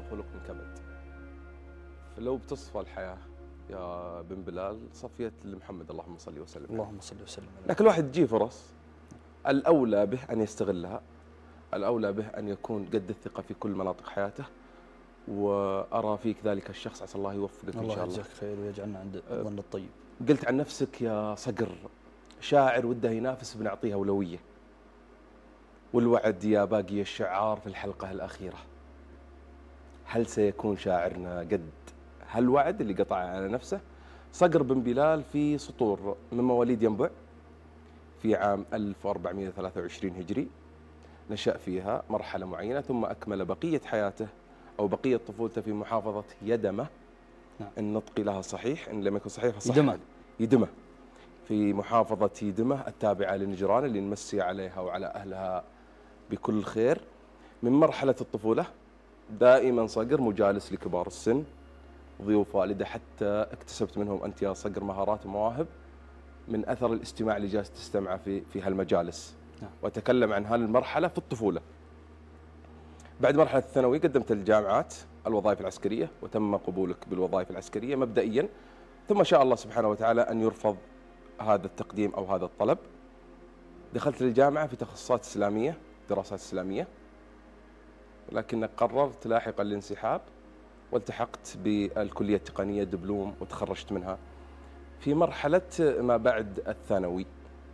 خلق من كبد. فلو بتصفى الحياة يا بن بلال صفيت لمحمد اللهم صل وسلم. اللهم صل وسلم. لكن الواحد تجيه فرص الأولى به أن يستغلها، الأولى به أن يكون قد الثقة في كل مناطق حياته، وأرى فيك ذلك الشخص، عسى الله يوفقك إن شاء الله. الله يجزاك خير ويجعلنا عند الظن الطيب. قلت عن نفسك يا صقر شاعر وده ينافس بنعطيه أولوية، والوعد يا باقي الشعار في الحلقة الأخيرة، هل سيكون شاعرنا قد هالوعد اللي قطعه على نفسه؟ صقر بن بلال في سطور من مواليد ينبع في عام 1423 هجري، نشأ فيها مرحلة معينة ثم أكمل بقية حياته أو بقية طفولته في محافظة يدمة. نعم. النطق لها صحيح، إن لم يكن صحيح فصح. يدمة في محافظة يدمة التابعة لنجران اللي نمسي عليها وعلى أهلها بكل خير. من مرحلة الطفولة دائما صقر مجالس لكبار السن، ضيوف والده، حتى اكتسبت منهم أنت يا صقر مهارات ومواهب من أثر الاستماع اللي جالس تستمع في هالمجالس. نعم. وأتكلم عن هالمرحلة في الطفولة. بعد مرحلة الثانوي قدمت الجامعات الوظائف العسكرية وتم قبولك بالوظائف العسكرية مبدئيا، ثم شاء الله سبحانه وتعالى أن يرفض هذا التقديم أو هذا الطلب. دخلت الجامعة في تخصصات إسلامية، دراسات إسلامية، ولكنك قررت لاحقا الانسحاب والتحقت بالكلية التقنية دبلوم وتخرجت منها. في مرحلة ما بعد الثانوي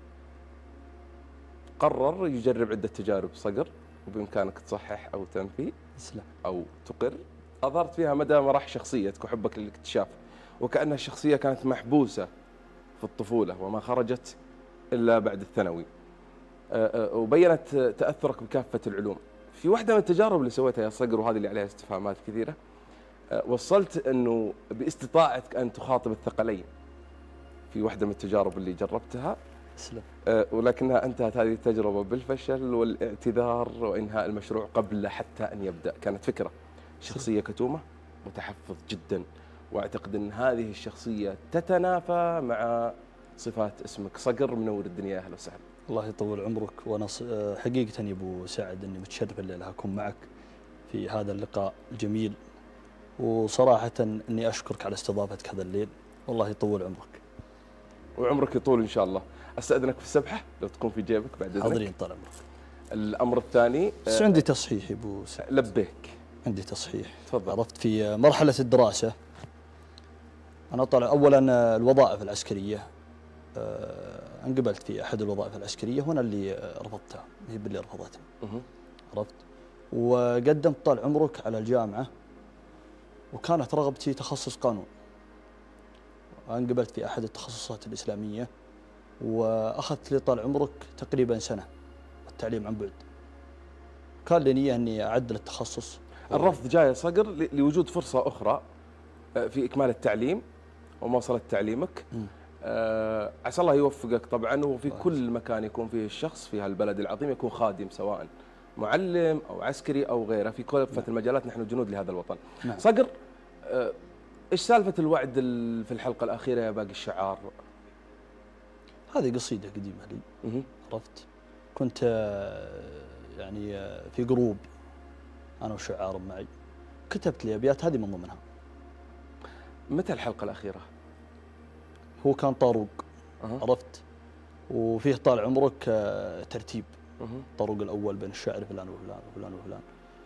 قرر يجرب عدة تجارب صقر، وبإمكانك تصحح أو تنفي أو تقر. أظهرت فيها مدى مرح شخصيتك وحبك للاكتشاف، وكأنها الشخصية كانت محبوسة في الطفولة وما خرجت إلا بعد الثانوي. وبينت تأثرك بكافة العلوم. في واحدة من التجارب اللي سويتها يا صقر، وهذه اللي عليها استفهامات كثيرة، وصلت أنه باستطاعتك أن تخاطب الثقلين في واحدة من التجارب اللي جربتها. ولكنها انتهت هذه التجربة بالفشل والاعتذار وإنهاء المشروع قبل حتى أن يبدأ. كانت فكرة شخصية كتومة متحفظ جدا، وأعتقد أن هذه الشخصية تتنافى مع صفات اسمك صقر. منور الدنيا، أهلا وسهلا. الله يطول عمرك. وأنا حقيقة يا أبو سعد أني متشرف الليلة أكون معك في هذا اللقاء الجميل، وصراحة أني أشكرك على استضافتك هذا الليل، والله يطول عمرك. وعمرك يطول إن شاء الله. أستأذنك في السبحة لو تكون في جيبك بعد إذنك. حاضرين طال عمرك. الأمر الثاني بس عندي تصحيح يا أبو سعد. لبيك. عندي تصحيح. تفضل. عرفت في مرحلة الدراسة أنا طالع أولا الوظائف العسكرية، انقبلت في أحد الوظائف العسكرية وأنا اللي رفضتها، هي اللي رفضتها. عرفت. وقدمت طال عمرك على الجامعة، وكانت رغبتي تخصص قانون. انقبلت في أحد التخصصات الإسلامية، وأخذت لي طال عمرك تقريبا سنة التعليم عن بعد. كان لي نية أني أعدل التخصص. الرفض جاي صقر لوجود فرصة أخرى في إكمال التعليم ومواصلة تعليمك. عسى الله يوفقك طبعا. وفي كل مكان يكون فيه الشخص في هالبلد العظيم يكون خادم، سواء معلم أو عسكري أو غيره، في كافة المجالات نحن جنود لهذا الوطن. صقر، إيش سالفة الوعد في الحلقة الأخيرة يا باقي الشعار؟ هذه قصيدة قديمة لي. عرفت. كنت يعني في جروب أنا وشعار معي، كتبت لي أبيات، هذه من ضمنها. متى الحلقة الأخيرة؟ هو كان طاروق. عرفت. وفيه طال عمرك ترتيب. طاروق الأول بين الشاعر فلان وفلان وفلان وفلان،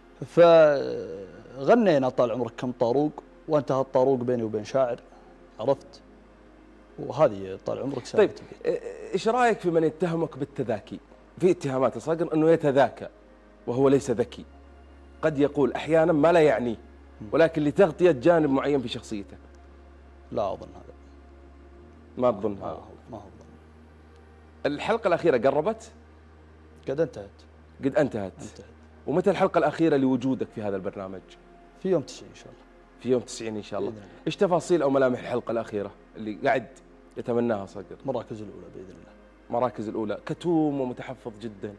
فغنينا طال عمرك كم طاروق، وانتهى الطاروق بيني وبين شاعر. عرفت. وهذه طال عمرك طيب، ايش رايك في من يتهمك بالتذاكي؟ في اتهامات صقر انه يتذاكى وهو ليس ذكي، قد يقول احيانا ما لا يعنيه ولكن لتغطية جانب معين في شخصيته. لا اظن هذا. ما تظن هذا؟ ما اظن. الحلقة الأخيرة قربت؟ قد انتهت. قد انتهت. ومتى الحلقة الأخيرة لوجودك في هذا البرنامج؟ في يوم 90 إن شاء الله. في يوم 90 إن شاء الله. إيش تفاصيل أو ملامح الحلقة الأخيرة اللي قاعد يتمناها صقر؟ مراكز الأولى بإذن الله. مراكز الأولى. كتوم ومتحفظ جدا.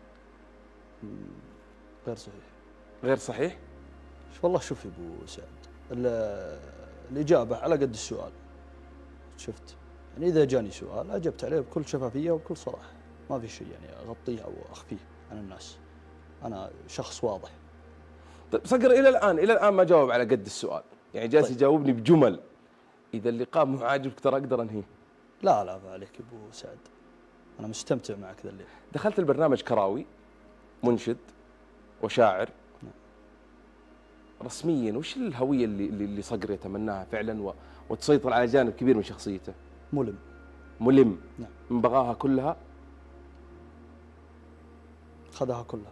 غير صحيح. غير صحيح؟ والله شوف يا أبو سعد، الإجابة على قد السؤال. شفت. يعني إذا جاني سؤال أجبت عليه بكل شفافية وبكل صراحة، ما في شيء يعني أغطيه أو أخفيه عن الناس. أنا شخص واضح. طيب صقر الى الان ما جاوب على قد السؤال، يعني جالس طيب. يجاوبني بجمل. اذا اللقاء مو عاجبك ترى اقدر انهيه. لا لا عليك يا ابو سعد، انا مستمتع معك ذا الليل. دخلت البرنامج كراوي، منشد وشاعر. رسميا وش الهويه اللي صقر يتمناها فعلا وتسيطر على جانب كبير من شخصيته؟ ملم. نعم. بغاها كلها. خذها كلها.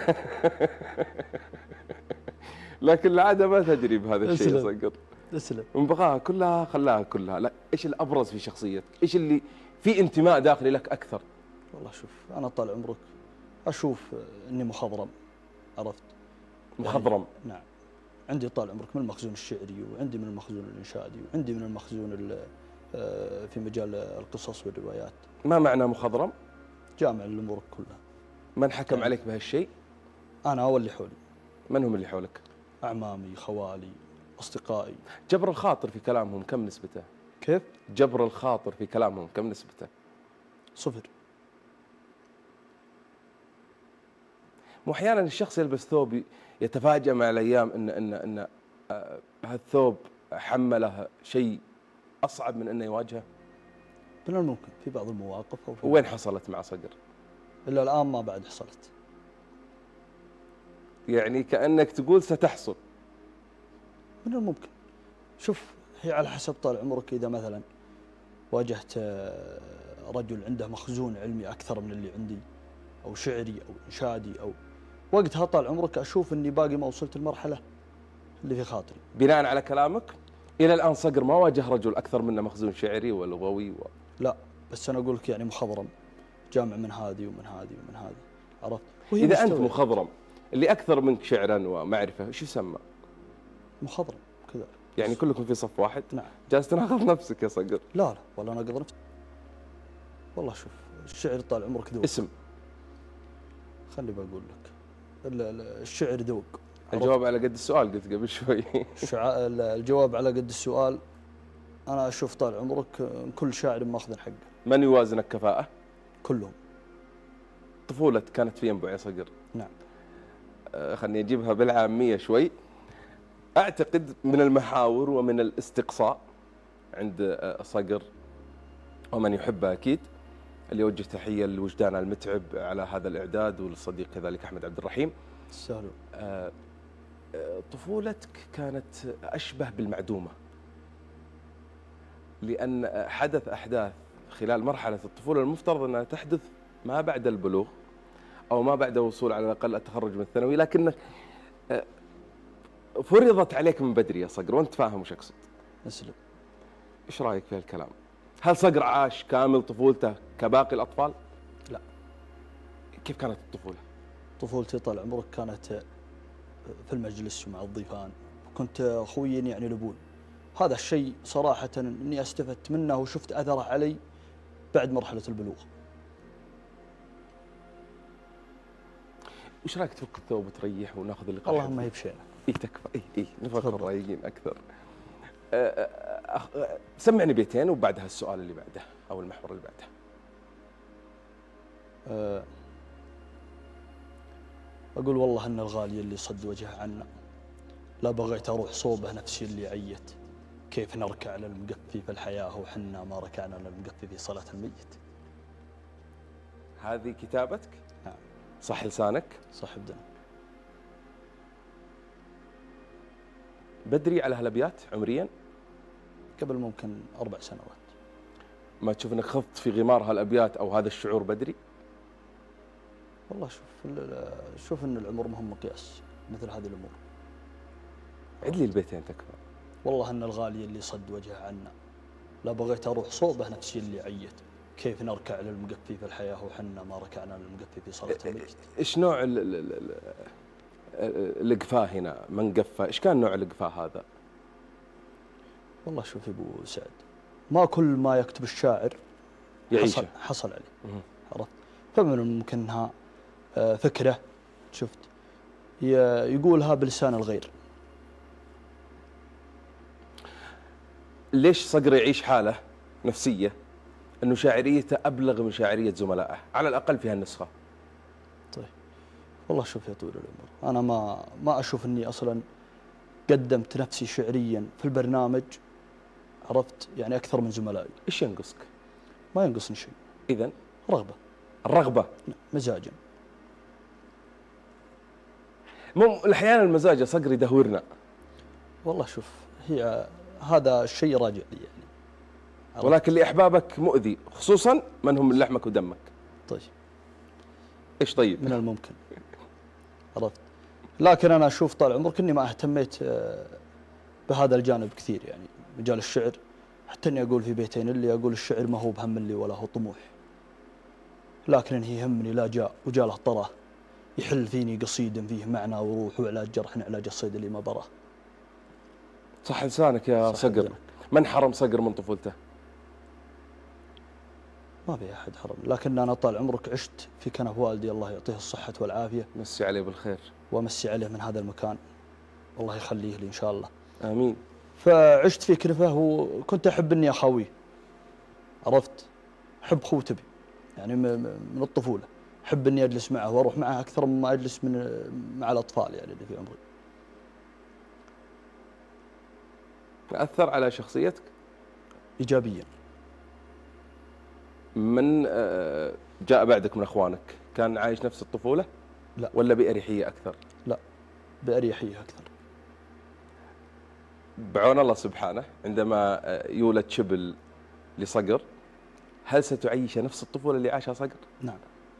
لكن العاده ما تجري بهذا الشيء يا صقر. اسلم. من بغاها كلها خلاها كلها. لا، ايش الابرز في شخصيتك؟ ايش اللي في انتماء داخلي لك اكثر؟ والله شوف، انا طال عمرك اشوف اني مخضرم، عرفت؟ مخضرم. يعني نعم. عندي طال عمرك من المخزون الشعري، وعندي من المخزون الانشادي، وعندي من المخزون في مجال القصص والروايات. ما معنى مخضرم؟ جامع الامور كلها. من حكم عليك بهالشيء؟ انا واللي حولي. من هم اللي حولك؟ اعمامي، خوالي، اصدقائي. جبر الخاطر في كلامهم كم نسبته؟ كيف؟ جبر الخاطر في كلامهم كم نسبته؟ 0. مو احيانا الشخص يلبس ثوب يتفاجأ مع الايام ان هالثوب حمله شيء اصعب من انه يواجهه؟ من الممكن في بعض المواقف. وين حصلت مع صقر؟ الا الان ما بعد حصلت. يعني كأنك تقول ستحصل. من الممكن. شوف، هي على حسب طال عمرك. إذا مثلا واجهت رجل عنده مخزون علمي أكثر من اللي عندي، أو شعري أو إنشادي، أو وقتها طال عمرك أشوف أني باقي ما وصلت المرحلة اللي في خاطري. بناء على كلامك إلى الآن صقر ما واجه رجل أكثر منه مخزون شعري ولغوي لا، بس أنا أقول لك يعني مخضرم، جامع من هذه ومن هذه ومن هذه، عرفت؟ إذا أنت مخضرم اللي أكثر منك شعرا ومعرفة شو يسمى؟ مخضرم كذا. يعني كلكم في صف واحد؟ نعم. جالس تناقض نفسك يا صقر. لا والله أنا أقدر نفسي. والله شوف، الشعر طال عمرك ذوق. اسم. خلي بقول لك، الشعر ذوق. الجواب على قد السؤال قلت قبل شوي. الجواب على قد السؤال. أنا أشوف طال عمرك كل شاعر ماخذ حقه. من يوازنك كفاءة؟ كلهم. طفولة كانت في ينبع يا صقر. نعم. خلني أجيبها بالعامية شوي. أعتقد من المحاور ومن الاستقصاء عند صقر ومن يحبه أكيد، اللي يوجه تحية لوجدان المتعب على هذا الإعداد، وللصديق كذلك أحمد عبد الرحيم. تستاهلون. طفولتك كانت أشبه بالمعدومة، لأن حدث أحداث خلال مرحلة الطفولة المفترض أنها تحدث ما بعد البلوغ أو ما بعد وصول على الأقل التخرج من الثانوي، لكنك فرضت عليك من بدري يا صقر، وأنت فاهم وش أقصد. أسلم. إيش رأيك في هالكلام؟ هل صقر عاش كامل طفولته كباقي الأطفال؟ لا. كيف كانت الطفولة؟ طفولتي طال عمرك كانت في المجلس ومع الضيفان، كنت أخوي يعني لبون. هذا الشيء صراحة إني استفدت منه وشفت أثره علي بعد مرحلة البلوغ. وش رايك تفك الثوب وتريح وناخذ اللقاء؟ والله ما هي بشيء. اي تكفى. اي نفكر رايقين اكثر. سمعني بيتين وبعدها السؤال اللي بعده او المحور اللي بعده. اقول والله ان الغالي اللي صد وجهه عنا، لا بغيت اروح صوبه نفسي اللي عيت، كيف نركع للمقفي في الحياه وحنا ما ركعنا للمقفي في صلاه الميت. هذه كتابتك؟ نعم. صح لسانك؟ صح بدنا. بدري على هالابيات عمريا؟ قبل ممكن 4 سنوات. ما تشوف انك خضت في غمار هالابيات او هذا الشعور بدري؟ والله شوف ان العمر مهم مقياس مثل هذه الامور. عد لي البيتين تكفى. والله ان الغالي اللي صد وجهه عنا، لا بغيت اروح صوبه نفسي اللي عيت، كيف نركع للمقفي في الحياه وحنا ما ركعنا للمقفي في صلاه الميت. ايش نوع القفاه هنا؟ من قفه؟ ايش كان نوع القفاه هذا؟ والله شوف يا ابو سعد، ما كل ما يكتب الشاعر يعيشه حصل عليه. عرفت؟ فمن الممكن انها فكره شفت يقولها بلسان الغير. ليش صقر يعيش حاله نفسيه انه شاعريته ابلغ من شاعريه زملائه على الاقل في هالنسخه؟ طيب والله شوف يا طويل العمر، أنا ما أشوف أني أصلا قدمت نفسي شعريا في البرنامج، عرفت يعني أكثر من زملائي. إيش ينقصك؟ ما ينقصني شيء. إذن رغبة. الرغبة. مزاجا. أحيانا المزاج يا صقر يدهورنا. والله شوف، هذا الشيء راجع لي يعني. ولكن لأحبابك مؤذي، خصوصا من هم من لحمك ودمك. طيب. إيش طيب؟ من الممكن. عرفت. لكن أنا أشوف طال عمرك إني ما اهتميت بهذا الجانب كثير، يعني مجال الشعر، حتى إني أقول في بيتين اللي أقول الشعر ما هو بهم لي ولا هو طموح، لكن إن يهمني لا جاء وجاله طره يحل فيني قصيد فيه معنى وروح وعلاج جرح علاج الصيد اللي ما براه. صح لسانك يا صقر. من حرم صقر من طفولته؟ ما في أحد حرم، لكن أنا طال عمرك عشت في كنف والدي الله يعطيه الصحة والعافية. مسي عليه بالخير. ومسي عليه من هذا المكان، الله يخليه لي إن شاء الله. آمين. فعشت في كنفه وكنت أحب إني أخاويه، عرفت؟ أحب خوتبي يعني من الطفولة، أحب إني أجلس معه وأروح معه أكثر مما أجلس مع الأطفال يعني اللي في عمري. أثر على شخصيتك؟ إيجابيا. من جاء بعدك من أخوانك كان عايش نفس الطفولة؟ لا. ولا بأريحية أكثر؟ لا، بأريحية أكثر. بعون الله سبحانه عندما يولد شبل لصقر، هل ستعيش نفس الطفولة اللي عاشها صقر؟ نعم.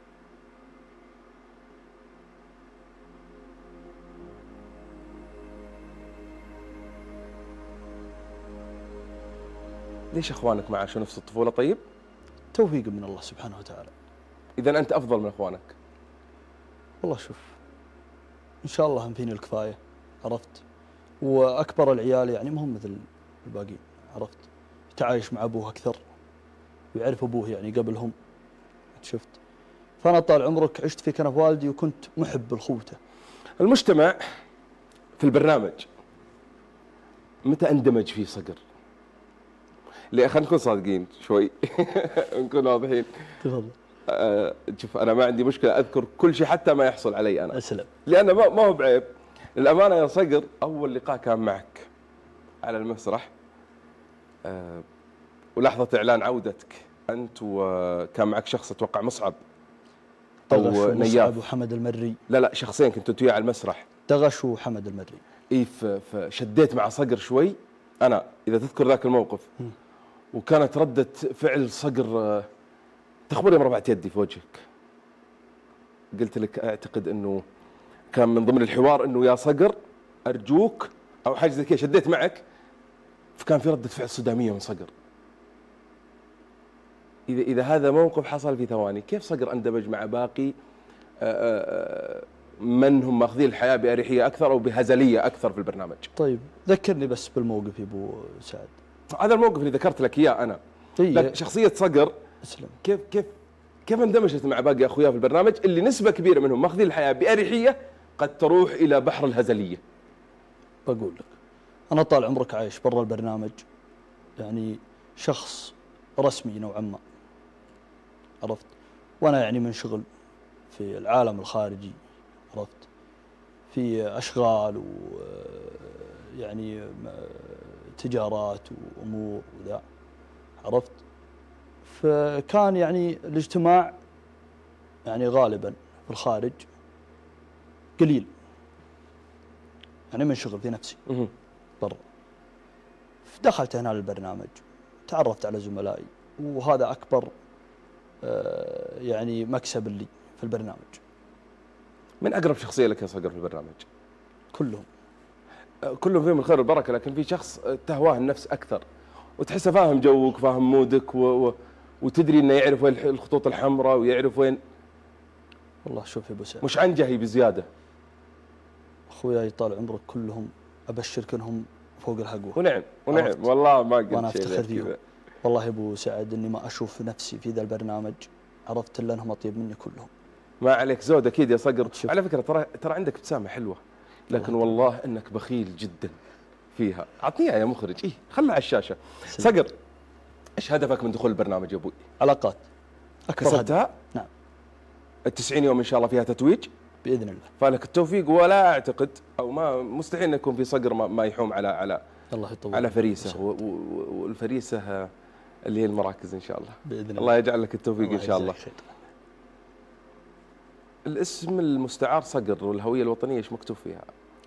ليش أخوانك ما عاشوا نفس الطفولة طيب؟ توفيق من الله سبحانه وتعالى. إذا أنت أفضل من أخوانك. والله شوف، إن شاء الله هم فيني الكفاية، عرفت؟ وأكبر العيال يعني ما هم مثل الباقيين، عرفت؟ يتعايش مع أبوه أكثر ويعرف أبوه يعني قبلهم، شفت؟ فأنا طال عمرك عشت في كنف والدي وكنت محب لخوته. المجتمع في البرنامج متى اندمج فيه صقر؟ خلينا نكون صادقين شوي نكون واضحين. تفضل. شوف أنا ما عندي مشكلة أذكر كل شيء حتى ما يحصل علي أنا. أسلم. لأن ما هو بعيب. للأمانة يا صقر، أول لقاء كان معك على المسرح ولحظة إعلان عودتك أنت، وكان معك شخص أتوقع مصعب أو نياف وحمد المري. لا شخصين كنتوا وياه على المسرح، دغش وحمد المري. إيه فشديت مع صقر شوي أنا إذا تذكر ذاك الموقف. وكانت ردة فعل صقر تخبرني مربعة يدي في وجهك. قلت لك أعتقد أنه كان من ضمن الحوار أنه يا صقر أرجوك أو حاجة زي كذا، شديت معك، فكان في ردة فعل صدامية من صقر. إذا هذا موقف حصل في ثواني، كيف صقر اندمج مع باقي من هم ماخذين الحياة بأريحية أكثر أو بهزلية أكثر في البرنامج؟ طيب ذكرني بس بالموقف يا أبو سعد. هذا الموقف اللي ذكرت لك إياه أنا. لكن شخصية صقر أسلم. كيف اندمجت مع باقي أخوياه في البرنامج اللي نسبة كبيرة منهم ماخذين الحياة بأريحية قد تروح إلى بحر الهزلية؟ بقول لك أنا طال عمرك عايش برا البرنامج، يعني شخص رسمي نوعا ما، عرفت؟ وأنا يعني منشغل في العالم الخارجي، عرفت؟ في أشغال ويعني تجارات وأمور وذا، عرفت؟ فكان يعني الاجتماع يعني غالبا في الخارج قليل، يعني منشغل في نفسي برا. دخلت هنا للبرنامج، تعرفت على زملائي، وهذا أكبر يعني مكسب لي في البرنامج. من أقرب شخصية لك يا صقر في البرنامج؟ كلهم فيهم الخير والبركة، لكن في شخص تهواه النفس أكثر وتحسه فاهم جوك فاهم مودك وتدري إنه يعرف وين الخطوط الحمراء ويعرف وين. والله شوف يا أبو سعد، مش عنجهي بزيادة. أخوياي طال عمرك كلهم أبشرك إنهم فوق الهقوة. ونعم والله ما قلت وأنا أفتخر فيهم. والله يا أبو سعد إني ما أشوف نفسي في ذا البرنامج، عرفت إلا أنهم أطيب مني كلهم. ما عليك زود أكيد يا صقر. على فكرة ترى عندك ابتسامة حلوة، لكن والله إنك بخيل جدا فيها. أعطنيها يا مخرج. خلها على الشاشة. صقر، إيش هدفك من دخول البرنامج يا أبوي؟ علاقات. كسبتها؟ نعم. ال90 يوم إن شاء الله فيها تتويج؟ باذن الله. فلك التوفيق، ولا اعتقد او ما مستحيل ان يكون في صقر ما يحوم الله يطول على فريسه، والفريسه اللي هي المراكز ان شاء الله. باذن الله. الله يجعل لك التوفيق ان شاء الله. خير. الاسم المستعار صقر والهويه الوطنيه ايش مكتوب فيها؟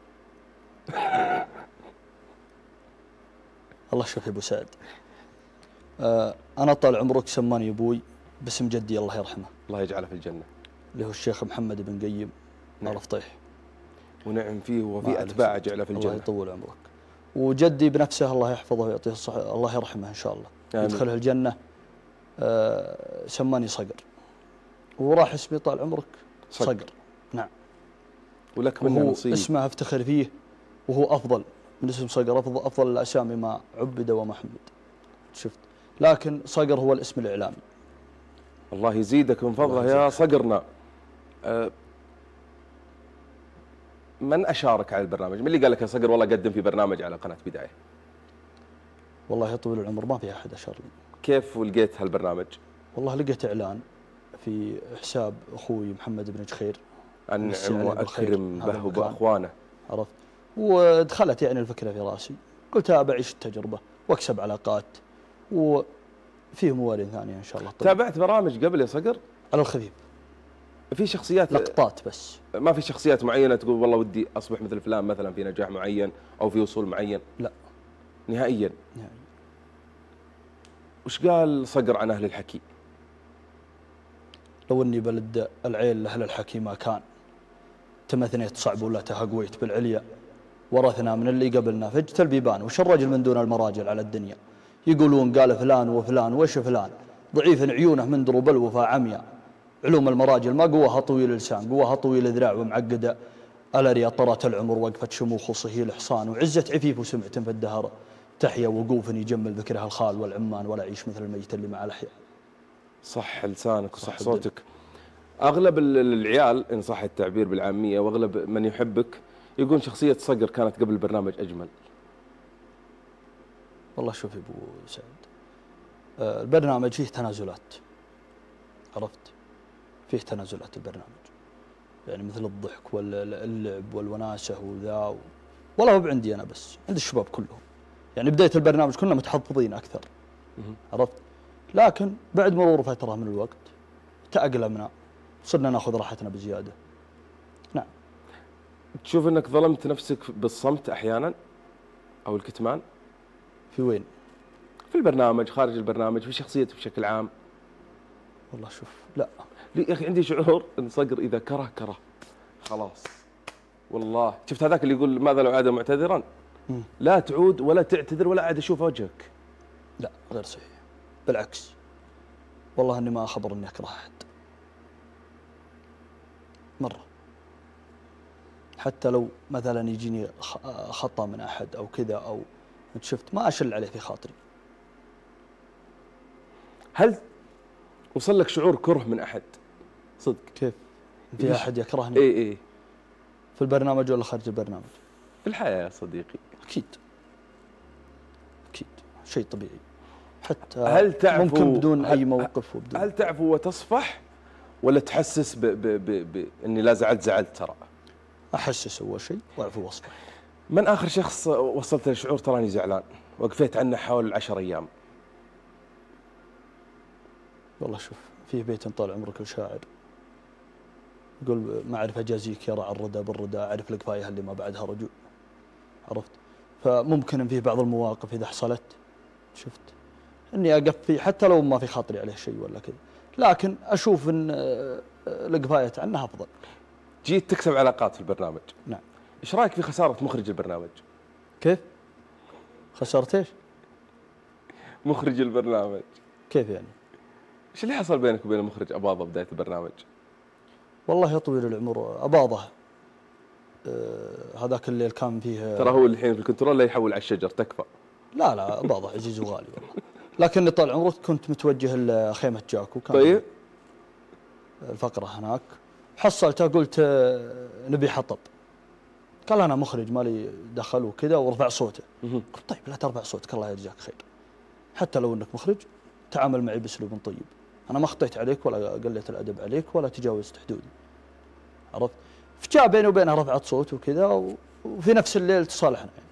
الله شوف يا ابو سعد، انا طال عمرك سماني ابوي باسم جدي الله يرحمه، الله يجعله في الجنه، اللي هو الشيخ محمد بن قيم نعم. الفطيح. ونعم فيه وفي اتباعه جعله في الجنه. الله يطول عمرك. وجدي بنفسه الله يحفظه ويعطيه الصحه، الله يرحمه ان شاء الله، يدخله الجنه. سماني صقر، وراح اسمي طال عمرك صقر. نعم. ولك منه نصيب. اسمه افتخر فيه، وهو افضل من اسم صقر، افضل الاسامي ما عبد ومحمد. شفت، لكن صقر هو الاسم الاعلامي. الله يزيدك من فضله يا صقرنا. من اشارك على البرنامج؟ من اللي قال لك يا صقر والله قدم في برنامج على قناه بدايه؟ والله يا طويل العمر ما في احد اشار لي. كيف ولقيت هالبرنامج؟ والله لقيت اعلان في حساب اخوي محمد بن جخير، انعم واكرم به وباخوانه. عرفت، ودخلت يعني الفكره في راسي، قلت بعيش التجربه واكسب علاقات، وفيه موارد ثانيه ان شاء الله. تابعت برامج قبل يا صقر؟ على الخفيف، في شخصيات لقطات بس، ما في شخصيات معينه تقول والله ودي اصبح مثل فلان مثلا في نجاح معين او في وصول معين؟ لا نهائيا. وش قال صقر عن اهل الحكي؟ لو اني بلد العيل لاهل الحكي ما كان، تمثنيت صعب ولا تهقويت بالعليا، ورثنا من اللي قبلنا فجت البيبان، وش الرجل من دون المراجل على الدنيا؟ يقولون قال فلان وفلان وش فلان، ضعيف عيونه من دروب الوفا عمياء، علوم المراجل ما قواها طويل اللسان، قواها طويل الذراع ومعقده، ألري طرت العمر وقفت شموخ صهي الحصان، وعزة عفيف وسمعة في الدهر تحيا، وقوف يجمل ذكرها الخال والعمان، ولا يعيش مثل الميت اللي مع الأحياء. صح لسانك وصح صوتك. أغلب العيال إن صح التعبير بالعامية، وأغلب من يحبك يقول شخصية صقر كانت قبل البرنامج أجمل. والله شوف يا أبو سعد، البرنامج فيه تنازلات، عرفت، فيه تنازلات البرنامج، يعني مثل الضحك واللعب والوناسة وذا والله هو عندي أنا بس، عند الشباب كلهم، يعني بداية البرنامج كنا متحفظين أكثر، عرفت، لكن بعد مرور فترة من الوقت تأقلمنا، صرنا ناخذ راحتنا بزيادة. نعم. تشوف أنك ظلمت نفسك بالصمت أحيانا أو الكتمان؟ في وين؟ في البرنامج، خارج البرنامج، في شخصيتك بشكل عام. والله شوف، لا يا أخي عندي شعور أن صقر إذا كره خلاص. والله شفت هذاك اللي يقول ماذا لو عاد معتذرا؟ لا تعود ولا تعتذر ولا عاد أشوف وجهك. لا غير صحيح، بالعكس، والله أني ما أخبر أني أكره أحد مرة، حتى لو مثلا يجيني خطأ من أحد أو كذا أو شفت ما أشل عليه في خاطري. هل وصل لك شعور كره من أحد صدق؟ كيف؟ في أحد يكرهني؟ إيه في البرنامج ولا خارج البرنامج؟ في الحياة يا صديقي. أكيد شيء طبيعي، حتى هل تعفو ممكن بدون أي موقف وبدون. هل تعفو وتصفح ولا تحسس بإني لا زعلت ترى؟ أحسس أول شيء وأعفو وأصفح. من آخر شخص وصلت لشعور تراني زعلان وقفيت عنه حوالي 10 أيام؟ والله شوف، فيه بيت طال عمرك الشاعر يقول ما أعرف أجازيك يا رع الردى بالردى، أعرف القفاية اللي ما بعدها رجوع، عرفت، فممكن إن فيه بعض المواقف إذا حصلت شفت إني أقف فيه حتى لو ما في خاطري عليه شيء ولا كذا، لكن أشوف إن القفاية عنها أفضل. جيت تكسب علاقات في البرنامج. نعم. إيش رأيك في خسارة مخرج البرنامج؟ كيف؟ خسرت إيش؟ مخرج البرنامج. كيف يعني؟ إيش اللي حصل بينك وبين المخرج أباظة بداية البرنامج؟ والله يا طويل العمر أباظة هذاك الليل كان فيه، ترى هو الحين في الكنترول لا يحول على الشجر تكفى. لا أباظة عزيز وغالي والله، لكني طال عمرك كنت متوجه لخيمة جاكو، كان طيب الفقرة هناك، حصلته قلت نبي حطب، قال أنا مخرج مالي دخل وكذا ورفع صوته. قلت طيب لا ترفع صوتك الله يجزاك خير، حتى لو أنك مخرج تعامل معي بأسلوب طيب، أنا ما خطيت عليك ولا قلت الأدب عليك ولا تجاوزت حدودي، عرفت، فجاء بيني وبينها رفعت صوت وكذا، وفي نفس الليل تصالحنا يعني.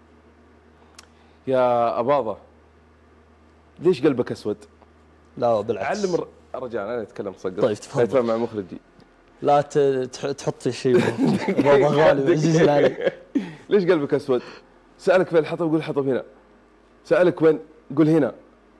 يا أباضة، ليش قلبك أسود؟ لا بالعكس. علم رجال، أنا أتكلم صقر. طيب تفضل. أتفاهم مع مخرجي. لا تحط شيء بابا غالي عزيز علي. ليش قلبك أسود؟ سألك فين الحطب قول الحطب هنا. سألك وين قول هنا.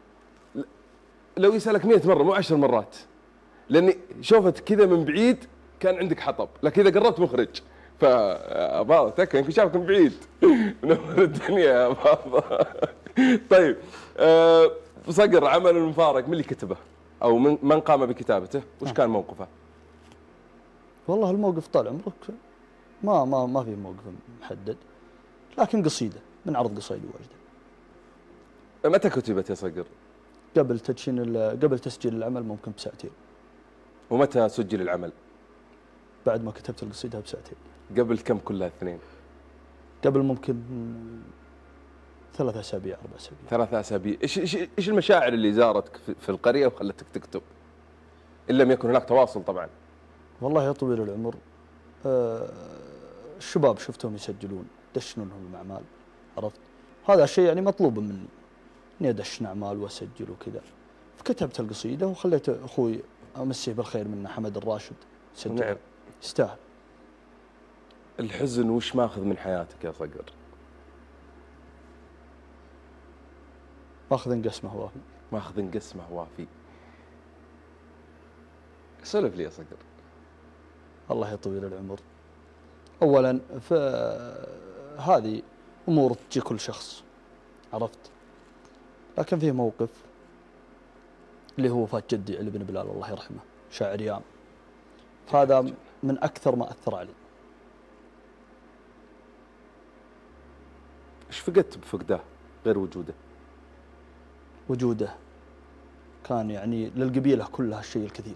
لو يسألك 100 مرة مو 10 مرات، لأني شوفت كذا من بعيد كان عندك حطب، لكن إذا قربت مخرج. فأباضة تكفى يمكن شافك من بعيد. منور الدنيا يا أباضة. طيب صقر، عمل المفارق من اللي كتبه أو من قام بكتابته؟ وش كان موقفه؟ والله الموقف طال عمرك ما في موقف محدد، لكن قصيدة من عرض قصيدة واجدة. متى كتبت يا صقر؟ قبل تسجيل العمل ممكن بساعتين. ومتى سجل العمل؟ بعد ما كتبت القصيدة بساعتين. قبل كم كلها اثنين؟ قبل ممكن 3 أسابيع 4 أسابيع. 3 أسابيع. ايش المشاعر اللي زارتك في القرية وخلتك تكتب؟ إن لم يكن هناك تواصل طبعا. والله يا طويل العمر، الشباب شفتهم يسجلون يدشنون لهم الأعمال، عرفت؟ هذا الشيء يعني مطلوب مني، إني أدشن أعمال وأسجل وكذا. فكتبت القصيدة وخليت أخوي أمسيه بالخير منه حمد الراشد يسجل. نعم. يستاهل. الحزن وش ماخذ من حياتك يا صقر؟ ماخذ قسمه وافي. ماخذ قسمه وافي. سولف لي يا صقر. الله يطول العمر. أولا فهذه أمور تجي كل شخص، عرفت؟ لكن فيه موقف اللي هو وفاة جدي علي بن بلال الله يرحمه، شاعر يام. هذا من أكثر ما أثر علي. ايش فقدت بفقده غير وجوده؟ وجوده كان يعني للقبيلة كلها الشيء الكثير.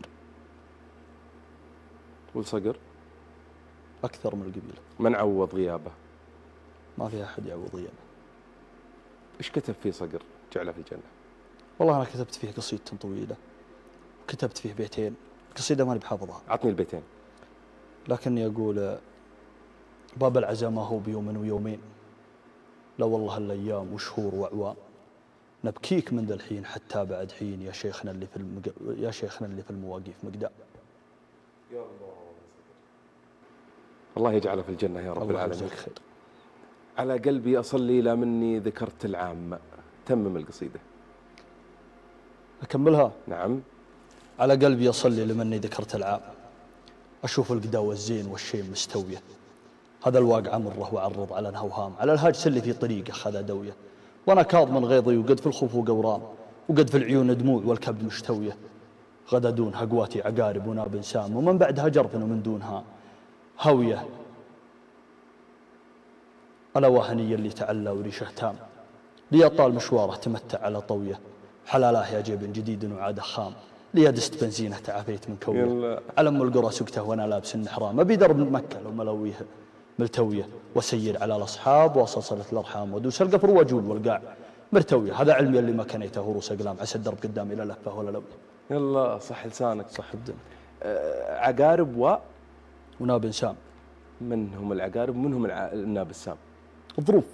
والصقر؟ أكثر من القبيلة. من عوض غيابه؟ ما في أحد يعوض غيابه. ايش كتب فيه صقر جعله في الجنة؟ والله أنا كتبت فيه قصيدة طويلة، كتبت فيه بيتين. قصيدة ماني بحافظها. عطني البيتين. لكني أقول: باب العزا ما هو بيوم ويومين، لا والله الأيام وشهور وأعوام، نبكيك من ذا الحين حتى بعد حين يا شيخنا اللي في المواقيف مقدام. يا الله. الله يجعله في الجنة يا رب العالمين. خير. على قلبي أصلي لا مني ذكرت العام. تمم القصيدة. أكملها؟ نعم. على قلبي أصلي لمني ذكرت العام، أشوف القداوة الزين والشيم مستوية، هذا الواقع مره وعرض على الهوهام، على الهاجس اللي في طريقه خذا دوية، وأنا كاظ من غيظي وقد في الخوف قورام، وقد في العيون دموع والكبد مشتوية، غدا دون هقواتي عقارب وناب سام، ومن بعدها جرف ومن دونها هوية. ألا وهني اللي تعلى وريشه تام، لي طال مشواره تمتع على طوية، حلالاه يا جيب جديد وعاده خام، لي دست بنزينه تعافيت من كويه، على ام القرى سكته وانا لابس النحرام، ابي درب مكه لو ملويه ملتويه، وسير على الاصحاب وصلة الارحام، ودوس القفر واجول والقاع مرتويه، هذا علمي اللي ما كنيته روس اقلام، عسى الدرب قدامي لا لفه ولا لويه. يلا صح لسانك. صح الدنيا. عقارب وناب سام. من هم العقارب ومن هم الناب السام؟ الظروف.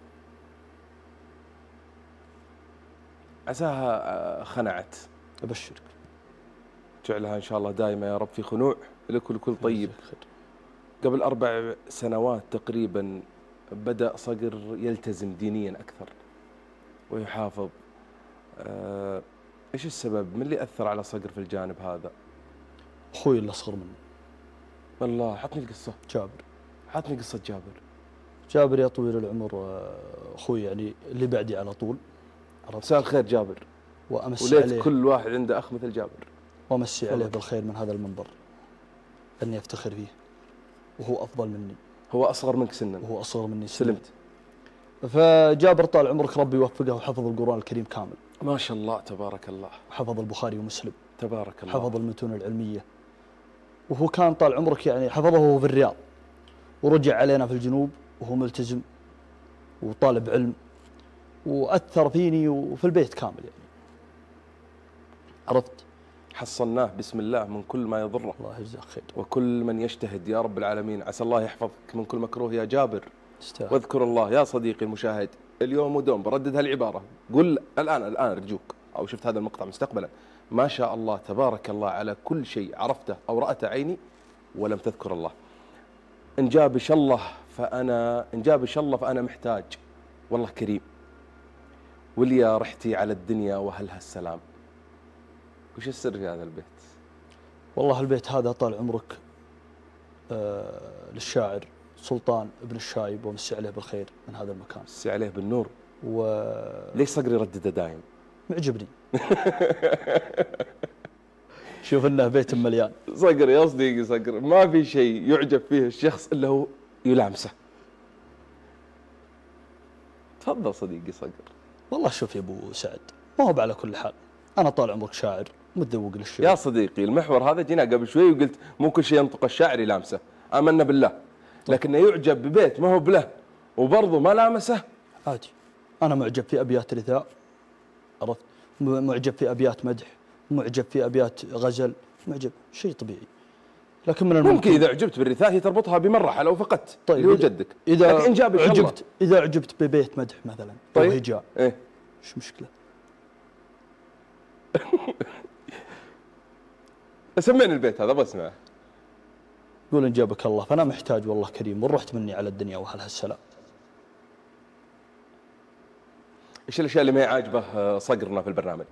عساها خنعت. أبشرك. جعلها إن شاء الله دائما يا رب في خنوع لك والكل طيب. قبل 4 سنوات تقريبا بدأ صقر يلتزم دينيا أكثر ويحافظ. إيش السبب؟ من اللي أثر على صقر في الجانب هذا؟ أخوي اللي أصغر مني. والله حطني القصة. جابر. حطني قصة جابر. جابر يا طويل العمر أخوي يعني اللي بعدي على طول. مساء الخير جابر. وأمسي عليه. وليت كل واحد عنده أخ مثل جابر. وأمسي عليه بالخير من هذا المنبر، أني أفتخر فيه، وهو أفضل مني. هو أصغر منك سنا. وهو أصغر مني سنا. سلمت. فجابر طال عمرك ربي يوفقه، وحفظ القرآن الكريم كامل. ما شاء الله تبارك الله. وحفظ البخاري ومسلم. تبارك الله. حفظ المتون العلمية. وهو كان طال عمرك يعني حفظه وهو في الرياض، ورجع علينا في الجنوب وهو ملتزم وطالب علم، وأثر فيني وفي البيت كامل يعني. عرفت؟ حصلناه بسم الله من كل ما يضره. الله يجزاك خير. وكل من يجتهد يا رب العالمين، عسى الله يحفظك من كل مكروه يا جابر. استاذ. واذكر الله يا صديقي المشاهد اليوم ودوم، بردد هالعبارة، قل الآن أرجوك، أو شفت هذا المقطع مستقبلا، ما شاء الله تبارك الله على كل شيء عرفته أو رأته عيني ولم تذكر الله. إن جابش الله فأنا محتاج، والله كريم. وليا رحتي على الدنيا وهلها السلام. وش السر في هذا البيت؟ والله البيت هذا طال عمرك للشاعر سلطان بن الشايب، ومسي عليه بالخير من هذا المكان. مسي عليه بالنور. و ليش صقر يردده دايم؟ معجبني. شوف انه بيت مليان. صقر يا صديقي، صقر ما في شيء يعجب فيه الشخص الا هو يلامسه. تفضل صديقي صقر. والله شوف يا ابو سعد، ما هو على كل حال انا طال عمرك شاعر متذوق للشعر. يا صديقي المحور هذا جينا قبل شوي وقلت مو كل شيء ينطق الشاعر يلامسه، آمنا بالله، لكنه يعجب ببيت ما هو بله وبرضه ما لامسه. عادي، انا معجب في ابيات رثاء، عرفت، معجب في ابيات مدح، معجب في ابيات غزل، معجب، شيء طبيعي. لكن من ممكن اذا عجبت بالرثاء هي تربطها بمرحله لو فقدت طيب اللي هو جدك. اذا لكن إن جاب عجبت، اذا عجبت ببيت مدح مثلا او طيب. هجاء، ايه ايش مشكله؟ سمعني البيت هذا ابغى اسمعه. قول ان جابك الله فانا محتاج والله كريم، ورحت مني على الدنيا واهلها السلام. ايش الاشياء اللي ما هي عاجبه صقرنا في البرنامج؟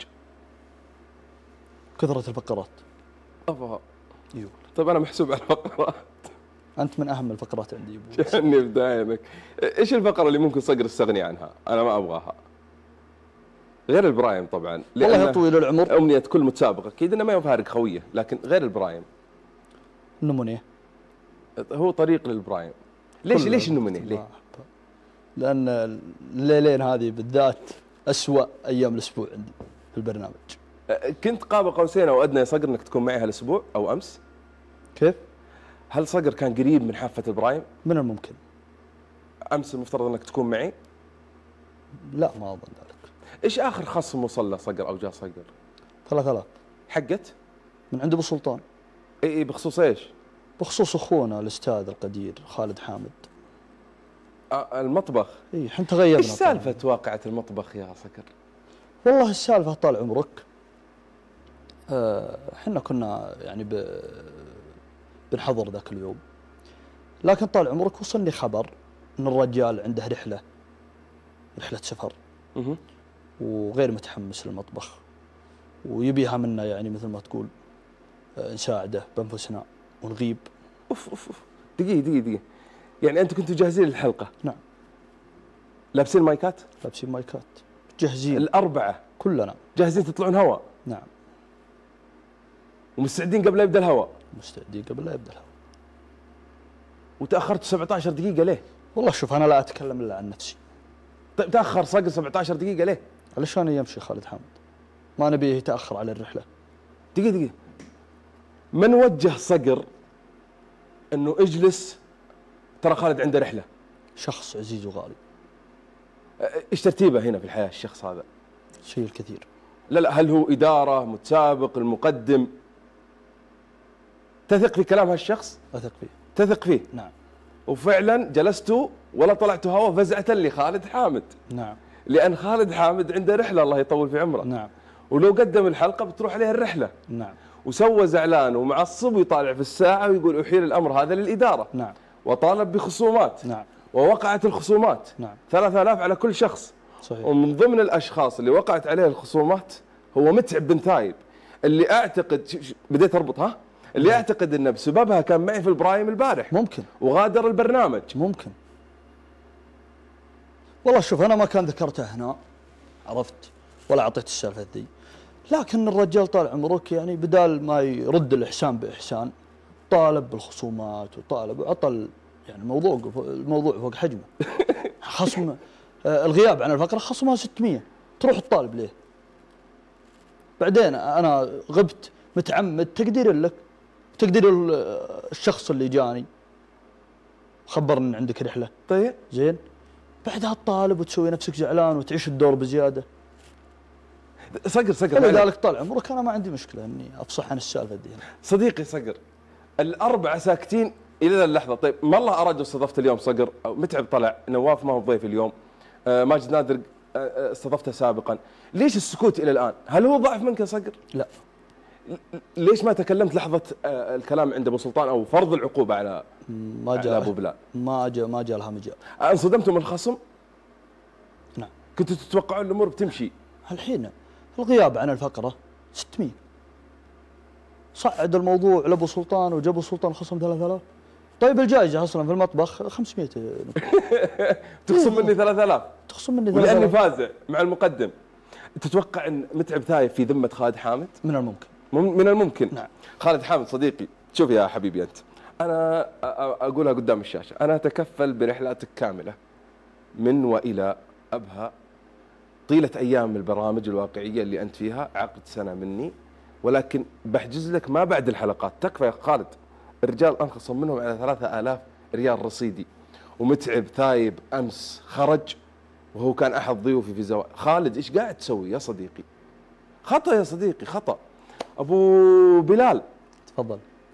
كثرة الفقرات. ابا ايوه. طيب انا محسوب على الفقرات. انت من اهم الفقرات عندي يا ابو. جاني بدايمك. ايش الفقره اللي ممكن صقر يستغني عنها؟ انا ما ابغاها. غير البرايم طبعا. والله يا طويل العمر. امنيه كل متسابق اكيد انه ما يفارق خويه، لكن غير البرايم. النمونيه. هو طريق للبرايم. ليش النمونيه؟ ليه؟ لان الليلين هذه بالذات اسوأ ايام الاسبوع عندي في البرنامج. كنت قاب قوسين او ادنى يا صقر انك تكون معي هالاسبوع او امس؟ كيف؟ هل صقر كان قريب من حافه البرايم؟ من الممكن. امس المفترض انك تكون معي؟ لا ما اظن ذلك. ايش اخر خصم وصل له صقر او جاء صقر؟ 3000. حقت؟ من عند ابو سلطان. اي بخصوص ايش؟ بخصوص اخونا الاستاذ القدير خالد حامد. المطبخ. اي احنا تغيرنا. ايش سالفه واقعه المطبخ يا صقر؟ والله السالفه طال عمرك، احنا كنا يعني بنحضر ذاك اليوم، لكن طال عمرك وصلني خبر ان الرجال عنده رحله سفر وغير متحمس للمطبخ، ويبيها منا يعني مثل ما تقول نساعده بانفسنا ونغيب. اوف دقيقه يعني انتم كنتوا جاهزين للحلقه؟ نعم. لابسين مايكات؟ لابسين مايكات، جاهزين الاربعه كلنا جاهزين تطلعون هواء؟ نعم. ومستعدين قبل لا يبدا الهواء؟ مستعدين قبل لا يبدا الهواء. وتاخرت 17 دقيقه ليه؟ والله شوف انا لا اتكلم الا عن نفسي. طيب تاخر صقر 17 دقيقه ليه؟ علشان يمشي خالد حامد، ما نبيه يتاخر على الرحله. دقيقه من وجه صقر انه اجلس ترى خالد عنده رحله؟ شخص عزيز وغالي. ايش ترتيبه هنا في الحياه الشخص هذا؟ شيء الكثير. لا هل هو اداره، متسابق، المقدم؟ تثق في كلام هالشخص؟ اثق فيه. تثق فيه؟ نعم. وفعلا جلستوا ولا طلعتوا هوا فزعه لخالد حامد؟ نعم. لان خالد حامد عنده رحله الله يطول في عمره. نعم. ولو قدم الحلقه بتروح عليه الرحله. نعم. وسوى زعلان ومعصب ويطالع في الساعه ويقول احيل الامر هذا للاداره. نعم. وطالب بخصومات. نعم. ووقعت الخصومات. نعم. 3000 على كل شخص. صحيح. ومن ضمن الاشخاص اللي وقعت عليه الخصومات هو متعب بن ثايب، اللي اعتقد بديت اربط اللي اعتقد انه بسببها كان معي في البرايم البارح. ممكن. وغادر البرنامج. ممكن. والله شوف انا ما كان ذكرته هنا، عرفت، ولا اعطيت السالفه ذي، لكن الرجال طال عمرك يعني بدال ما يرد الاحسان باحسان طالب بالخصومات وطالب وعطل يعني الموضوع فوق حجمه. خصم الغياب عن الفقره خصمها 600، تروح الطالب ليه؟ بعدين انا غبت متعمد تقدير لك، تقدير الشخص اللي جاني خبرني ان عندك رحله. طيب زين، بعدها الطالب وتسوي نفسك زعلان وتعيش الدور بزياده. صقر فلذلك طال عمرك انا ما عندي مشكله اني افصح عن السالفه دي. صديقي صقر، الاربعه ساكتين الى اللحظه. طيب ما الله اراد استضفت اليوم صقر، متعب طلع، نواف ما هو ضيف اليوم، ماجد نادر استضفته سابقا، ليش السكوت الى الان؟ هل هو ضعف منك يا صقر؟ لا. ليش ما تكلمت لحظه الكلام عند ابو سلطان او فرض العقوبه على ابو بلال؟ ما جاء لها مجال. انصدمتم الخصم؟ نعم. كنتوا تتوقعون الامور بتمشي؟ الحين الغياب عن الفقره 600 صعد الموضوع لابو سلطان وجاب ابو سلطان خصم 3000. طيب الجائزه اصلا في المطبخ 500. تخصم مني 3000؟ تخصم مني 3000 ولاني فازع مع المقدم. تتوقع ان متعب ثايب في ذمه خالد حامد؟ من الممكن. من الممكن. نعم. خالد حامد صديقي، شوف يا حبيبي انت، انا اقولها قدام الشاشه، انا اتكفل برحلاتك كامله من والى ابها طيله ايام البرامج الواقعيه اللي انت فيها، عقد سنه مني، ولكن بحجز لك ما بعد الحلقات. تكفى يا خالد، الرجال انخصم منهم على 3000 ريال رصيدي، ومتعب ثايب امس خرج وهو كان احد ضيوفي في زواج. خالد ايش قاعد تسوي يا صديقي؟ خطا يا صديقي، خطا. ابو بلال تفضل.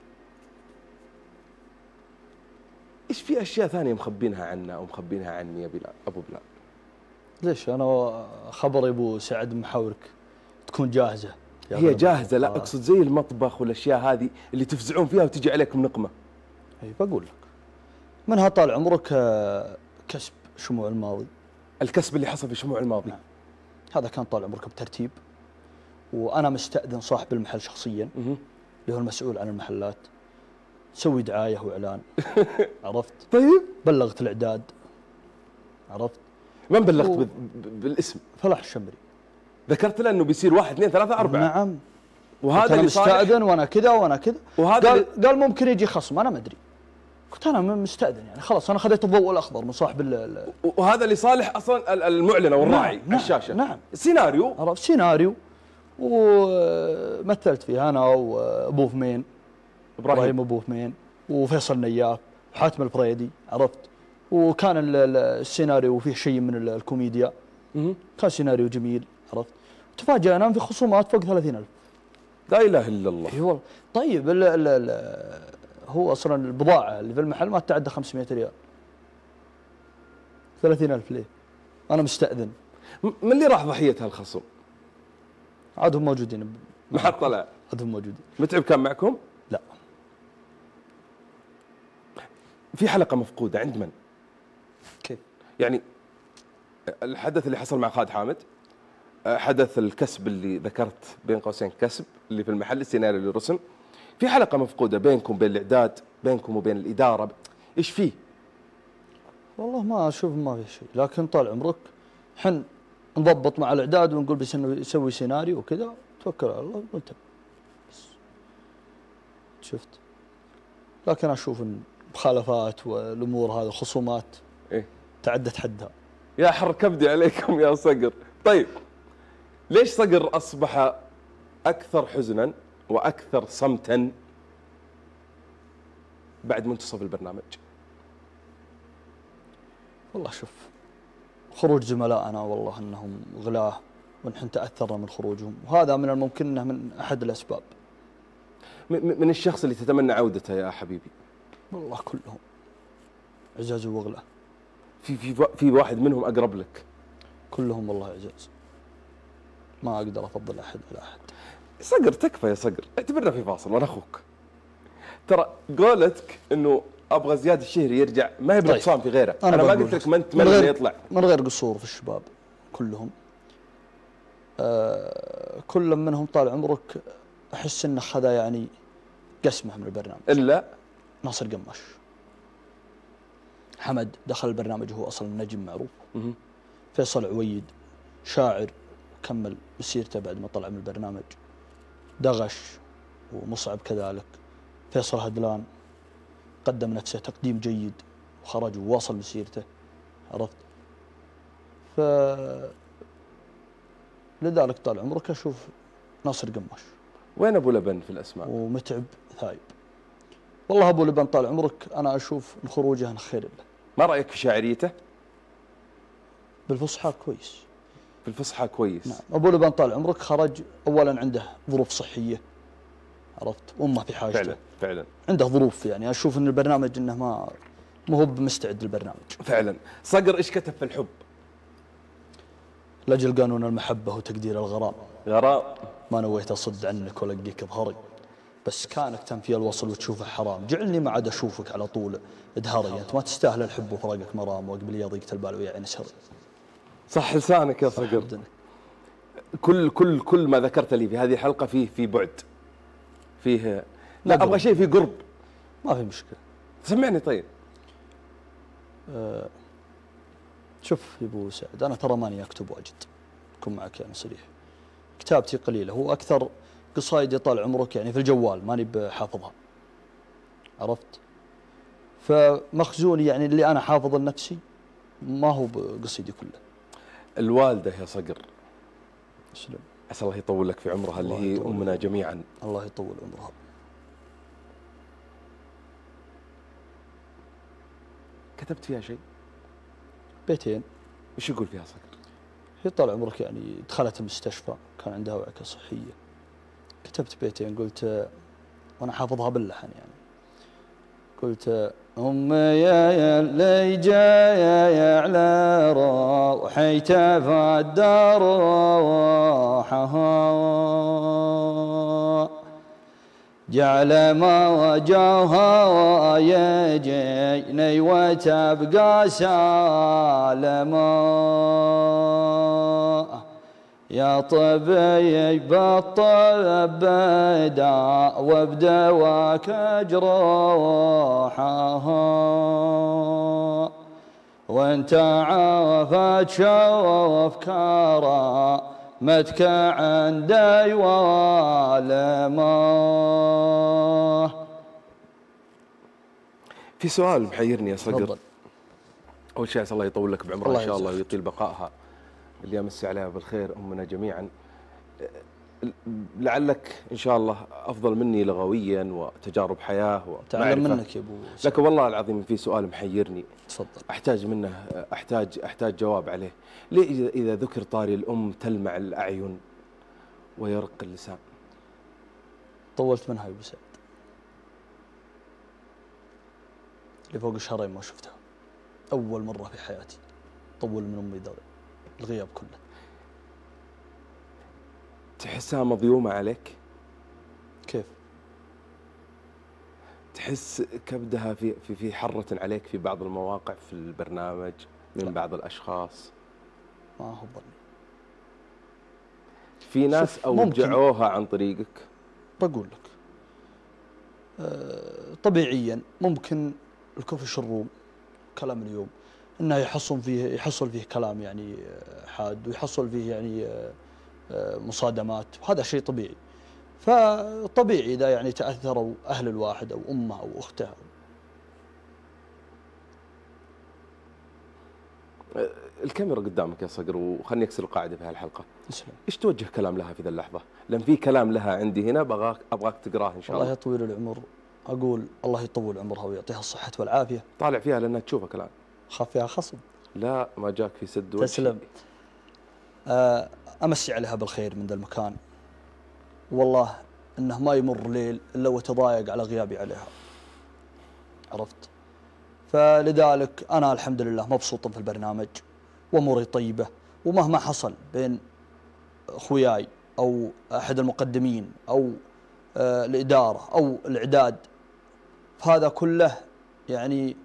ايش في اشياء ثانيه مخبينها عنا او مخبينها عني يا بلال؟ ابو بلال ليش انا خبر ابو سعد محاورك تكون جاهزه؟ هي جاهزه، لا اقصد زي المطبخ والاشياء هذه اللي تفزعون فيها وتجي عليكم نقمه. اي بقول لك منها طال عمرك كسب شموع الماضي. الكسب اللي حصل في شموع الماضي. نعم. هذا كان طال عمرك بترتيب، وانا مستأذن صاحب المحل شخصيا اللي هو المسؤول عن المحلات، سوي دعايه واعلان. عرفت؟ طيب بلغت الاعداد. عرفت؟ من بلغت بالاسم؟ فلاح الشمري. ذكرت له انه بيصير 1 2 3 4. نعم. وهذا اللي مستأذن وانا كذا وانا كذا. وهذا قال ممكن يجي خصم، انا ما ادري. قلت انا مستأذن يعني خلاص، انا خذيت الضوء الاخضر من صاحب وهذا لصالح اصلا المعلن والراعي. نعم. الشاشه. نعم. سيناريو. عرفت؟ سيناريو. ومثلت فيه انا وابو فمين، ابراهيم ابو فمين، وفيصل نياف، وحاتم الفريدي. عرفت؟ وكان السيناريو فيه شيء من الكوميديا. كان سيناريو جميل. عرفت؟ تفاجأنا في خصومات فوق 30,000. لا اله الا الله. اي والله. طيب هو اصلا البضاعه اللي في المحل ما تتعدى 500 ريال. 30,000 ليه؟ انا مستأذن. من اللي راح ضحيه هالخصم؟ عادهم موجودين. ما حد طلع. عادهم موجودين. متعب كان معكم؟ لا. في حلقه مفقوده عند من؟ كيف؟ يعني الحدث اللي حصل مع خالد حامد، حدث الكسب اللي ذكرت بين قوسين كسب اللي في المحل، السيناريو اللي رسم، في حلقه مفقوده بينكم وبين الاعداد، بينكم وبين الاداره، ايش فيه؟ والله ما اشوف ما في شيء، لكن طال عمرك حن نضبط مع الاعداد ونقول بيسوي سيناريو وكذا، توكل على الله ونتبع. شفت؟ لكن اشوف ان مخالفات والامور هذه خصومات إيه؟ تعدت حدها. يا حر كبدي عليكم يا صقر. طيب ليش صقر اصبح اكثر حزنا واكثر صمتا بعد منتصف البرنامج؟ والله شوف، خروج زملائنا والله انهم غلاه، ونحن تاثرنا من خروجهم، وهذا من الممكن انه من احد الاسباب. من الشخص اللي تتمنى عودته يا حبيبي؟ والله كلهم عزاز وغلا. في واحد منهم اقرب لك؟ كلهم والله عزاز، ما اقدر افضل احد على احد. صقر تكفى يا صقر، اعتبرنا في فاصل وانا اخوك. ترى قولتك انه ابغى زياد الشهري يرجع ما هي بنقصان في غيره. انا ما قلت لك ما انت من اللي يطلع. من غير قصور في الشباب كلهم. كل منهم طال عمرك احس انه خذا يعني قسمه من البرنامج. الا ناصر قماش. حمد دخل البرنامج وهو اصلا نجم معروف. فيصل عويد شاعر وكمل مسيرته بعد ما طلع من البرنامج. دغش ومصعب كذلك. فيصل هدلان قدم نفسه تقديم جيد وخرج وواصل مسيرته. عرفت؟ لذلك طال عمرك اشوف ناصر قماش. وين ابو لبن في الاسماء؟ ومتعب ثايب. والله ابو لبن طال عمرك انا اشوف ان خروجه خير له. ما رايك في شاعريته؟ بالفصحى كويس. في الفصحى كويس. نعم. ابو لبن طال عمرك خرج اولا عنده ظروف صحيه، عرفت، وامه في حاجته. فعلا فعلا عنده ظروف، يعني اشوف ان البرنامج انه ما هو بمستعد للبرنامج. فعلا. صقر ايش كتب في الحب؟ لاجل قانون المحبه وتقدير الغرام، غرام. ما نويت اصد عنك والقيك ظهري، بس كانك تنفي الوصل وتشوفه حرام، جعلني ما عاد اشوفك على طول ادهري، انت ما تستاهل الحب وفراقك مرام، واقبل ضيقة البال ويا نسري. صح لسانك يا صقر. كل ما ذكرت لي في هذه الحلقه فيه بعد، فيه لا ابغى شيء فيه قرب. ما في مشكله. سمعني طيب. شوف يا ابو سعد، انا ترى ماني اكتب واجد، اكون معك يعني صريح. كتابتي قليله، هو اكثر قصايدي طال عمرك يعني في الجوال ماني بحافظها، عرفت؟ فمخزوني يعني اللي انا حافظ لنفسي ما هو بقصيدي كله. الوالده يا صقر، اسلم، عسى الله يطول لك في عمرها اللي هي امنا جميعا. الله يطول عمرها. كتبت فيها شيء؟ بيتين. ايش يقول فيها صقر؟ هي طال عمرك يعني دخلت المستشفى، كان عندها وعكة صحية. كتبت بيتين، قلت وانا حافظها باللحن يعني، قلت أمي يا اللي جاي على روحي تفدى روحها، جعل ما وجهها يجيني وتبقى سالمة، يا طبيب الطب بدا وبدواك جروحها، وانت عافت شوف كرامتك عندي والمه. في سؤال محيرني يا صقر. تفضل. اول شيء عسى الله يطول لك بعمرها الله ان شاء الله يجزاك. ويطيل بقائها، اللي يمسي عليها بالخير امنا جميعا. لعلك ان شاء الله افضل مني لغويا وتجارب حياه ومعرفه. تعلم منك يا ابو سعد. لكن والله العظيم في سؤال محيرني، تفضل. احتاج منه، احتاج جواب عليه. ليه اذا ذكر طاري الام تلمع الاعين ويرق اللسان؟ طولت منها يا ابو سعد، اللي فوق الشهرين ما شفتها، اول مره في حياتي طول من امي الغياب كله. تحسها مظلومه عليك؟ كيف؟ تحس كبدها في حرة عليك في بعض المواقع في البرنامج من لا. بعض الاشخاص؟ ما هو ظني. في ناس اوجعوها عن طريقك؟ بقول لك طبيعيا ممكن الكفش الروم كلام اليوم انه يحصل فيه كلام يعني حاد، ويحصل فيه يعني مصادمات، وهذا شيء طبيعي. فطبيعي اذا يعني تاثروا اهل الواحد او امه او اخته. الكاميرا قدامك يا صقر، وخلني اكسر القاعده في هالحلقه. اسلم. ايش توجه كلام لها في ذا اللحظه؟ لان في كلام لها عندي هنا ابغاك تقراه ان شاء الله. الله يطول العمر، اقول الله يطول عمرها ويعطيها الصحه والعافيه. طالع فيها لانها تشوفك الان. خاف فيها خصم. لا ما جاك في سد وجهي. تسلم. امسي عليها بالخير من ذا المكان، والله انه ما يمر ليل الا وتضايق على غيابي عليها، عرفت؟ فلذلك انا الحمد لله مبسوط في البرنامج واموري طيبه، ومهما حصل بين اخوياي او احد المقدمين او الاداره او الاعداد، فهذا كله يعني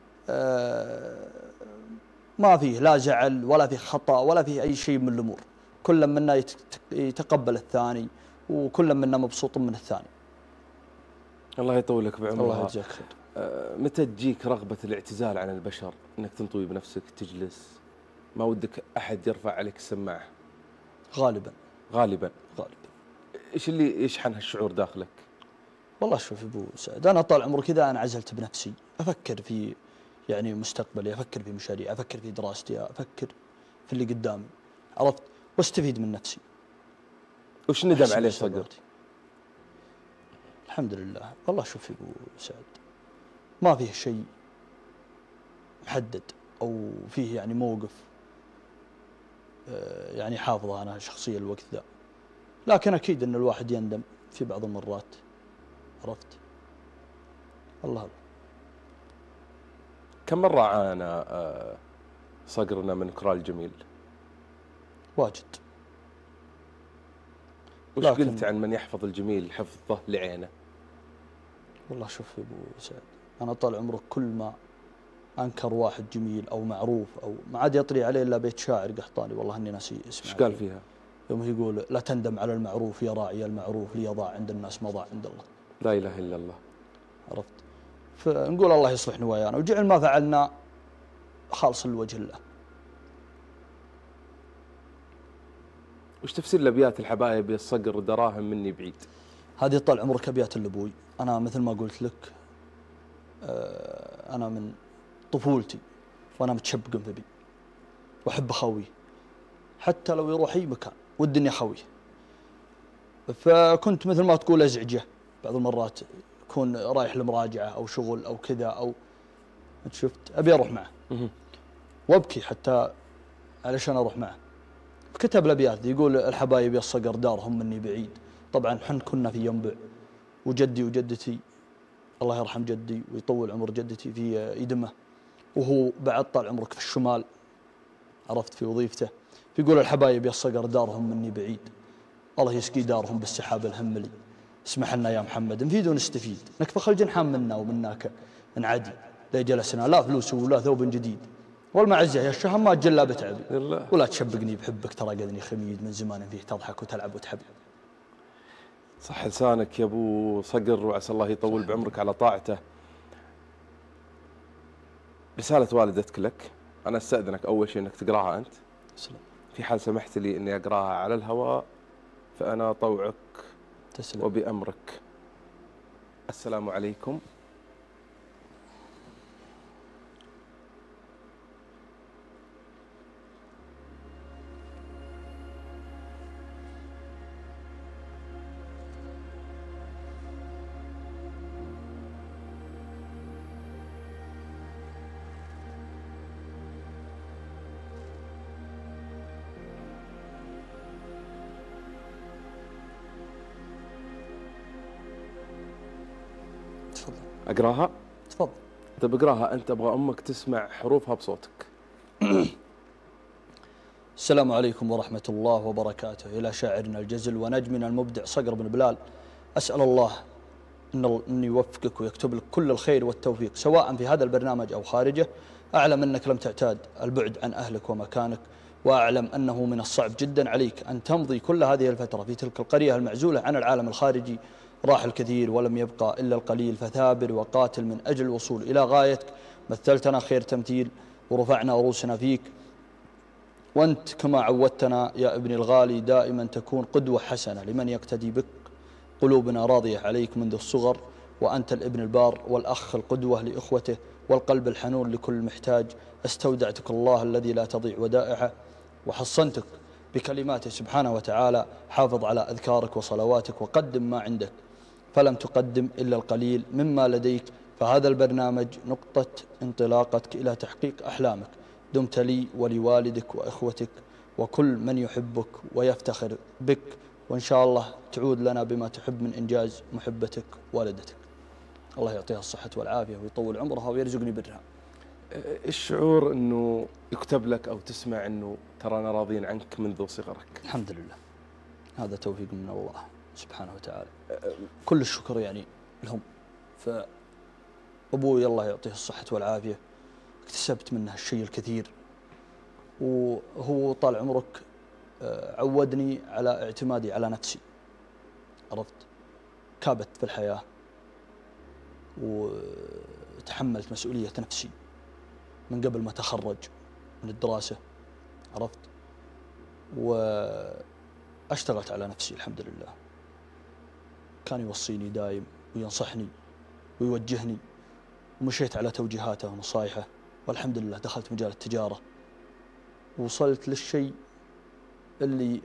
ما فيه لا زعل ولا فيه خطا ولا فيه اي شيء من الامور، كل منا يتقبل الثاني، وكل منا مبسوط من الثاني. الله يطول لك بعمرها. الله يجزاك خير. متى تجيك رغبه الاعتزال عن البشر، انك تنطوي بنفسك تجلس، ما ودك احد يرفع عليك السماعه؟ غالبا. غالبا. ايش اللي يشحن هالشعور داخلك؟ والله شوف ابو سعد، انا طال عمري كذا انا عزلت بنفسي، افكر في يعني مستقبلي، افكر في مشاريع، افكر في دراستي، افكر في اللي قدامي، عرفت؟ واستفيد من نفسي. وش ندم عليه صقر؟ الحمد لله. والله شوف ابو سعد، ما فيه شيء محدد او فيه يعني موقف يعني حافظه أنا شخصيا الوقت ذا، لكن أكيد أن الواحد يندم في بعض المرات. عرفت؟ الله. كم مرة عانى صقرنا من كرال جميل؟ واجد. وش قلت عن من يحفظ الجميل حفظه لعينه؟ والله شوف يا أبو سعد، أنا طال عمرك كل ما أنكر واحد جميل أو معروف أو ما عاد يطري عليه إلا بيت شاعر قحطاني، والله إني ناسي اسمه. ايش قال فيها؟ يوم يقول: لا تندم على المعروف يا راعي المعروف، ليضاع عند الناس ما ضاع عند الله. لا إله إلا الله. عرفت؟ فنقول الله يصلح نوايانا وجعل ما فعلنا خالص لوجه الله. وش تفسير الأبيات الحبايب يا الصقر دراهم مني بعيد؟ هذه طال عمرك أبيات لأبوي. أنا مثل ما قلت لك أنا من طفولتي وأنا متشبق في بي وأحب أخويه، حتى لو يروح أي مكان ودي إني أخويه. فكنت مثل ما تقول أزعجه بعض المرات، يكون رايح لمراجعة أو شغل أو كذا أو أنت شفت أبي أروح معه وأبكي حتى علشان أروح معه. كتب الأبيات يقول: الحبايب يا الصقر دارهم مني بعيد. طبعا حن كنا في ينبع، وجدي وجدتي الله يرحم جدي ويطول عمر جدتي في يدمه، وهو بعد طال عمرك في الشمال، عرفت، في وظيفته. فيقول: الحبايب يا الصقر دارهم مني بعيد، الله يسقي دارهم بالسحاب الهملي. اسمح لنا يا محمد نفيد ونستفيد، نكفخ الجنحان منا ومناك نعدي، لا جلسنا لا فلوس ولا ثوب جديد، والمعزة يا الشهم ما تجلى بتعبي، ولا تشبقني بحبك ترى قدني خميد، من زمان فيه تضحك وتلعب وتحب. صح لسانك يا ابو صقر، وعسى الله يطول بعمرك على طاعته. رسالة والدتك لك انا استأذنك اول شيء انك تقراها انت. تسلم. في حال سمحت لي اني اقراها على الهواء فانا طوعك. تسلم. وبأمرك. السلام عليكم. أقراها؟ تفضل. طيب اقراها أنت، أبغى أمك تسمع حروفها بصوتك. السلام عليكم ورحمة الله وبركاته. إلى شاعرنا الجزل ونجمنا المبدع صقر بن بلال، أسأل الله أن يوفقك ويكتب لك كل الخير والتوفيق سواء في هذا البرنامج أو خارجه. أعلم أنك لم تعتاد البعد عن أهلك ومكانك، وأعلم أنه من الصعب جدا عليك أن تمضي كل هذه الفترة في تلك القرية المعزولة عن العالم الخارجي. راح الكثير ولم يبقى إلا القليل، فثابر وقاتل من أجل الوصول إلى غايتك. مثلتنا خير تمثيل ورفعنا رؤوسنا فيك، وأنت كما عودتنا يا ابني الغالي دائما تكون قدوة حسنة لمن يقتدي بك. قلوبنا راضية عليك منذ الصغر، وأنت الابن البار والأخ القدوة لإخوته والقلب الحنون لكل محتاج. استودعتك الله الذي لا تضيع ودائعه، وحصنتك بكلماته سبحانه وتعالى. حافظ على أذكارك وصلواتك وقدم ما عندك، فلم تقدم إلا القليل مما لديك. فهذا البرنامج نقطة انطلاقتك إلى تحقيق أحلامك. دمت لي ولوالدك وإخوتك وكل من يحبك ويفتخر بك، وإن شاء الله تعود لنا بما تحب من إنجاز محبتك والدتك. الله يعطيها الصحة والعافية ويطول عمرها ويرزقني برها. الشعور أنه يكتب لك أو تسمع أنه ترانا راضين عنك منذ صغرك. الحمد لله، هذا توفيق من الله سبحانه وتعالى. كل الشكر يعني لهم. فأبوي الله يعطيه الصحة والعافية اكتسبت منه الشيء الكثير، وهو طال عمرك عودني على اعتمادي على نفسي. عرفت، كابت في الحياة وتحملت مسؤولية نفسي من قبل ما تخرج من الدراسة. عرفت، واشتغلت على نفسي الحمد لله. كان يوصيني دايم وينصحني ويوجهني، ومشيت على توجيهاته ونصائحه، والحمد لله دخلت مجال التجارة ووصلت للشيء اللي